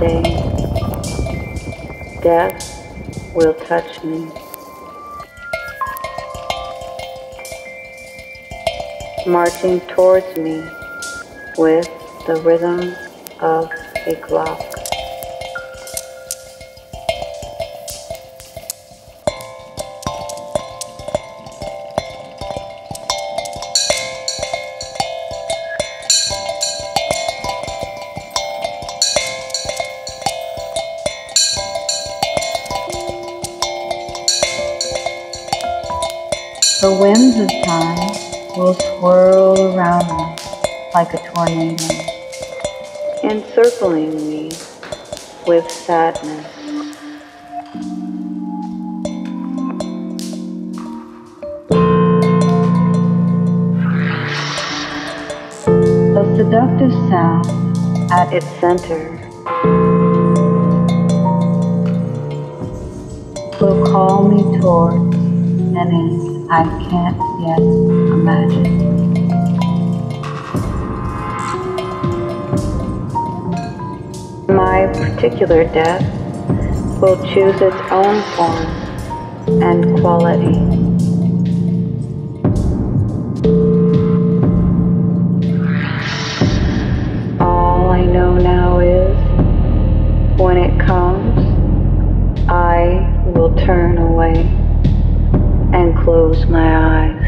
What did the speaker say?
day, death will touch me. Marching towards me with the rhythm of a clock. The winds of time will swirl around us like a tornado, encircling me with sadness. A seductive sound at its center will call me towards an end I can't yet imagine. My particular death will choose its own form and quality. All I know now is, when it comes, I will turn away and close my eyes.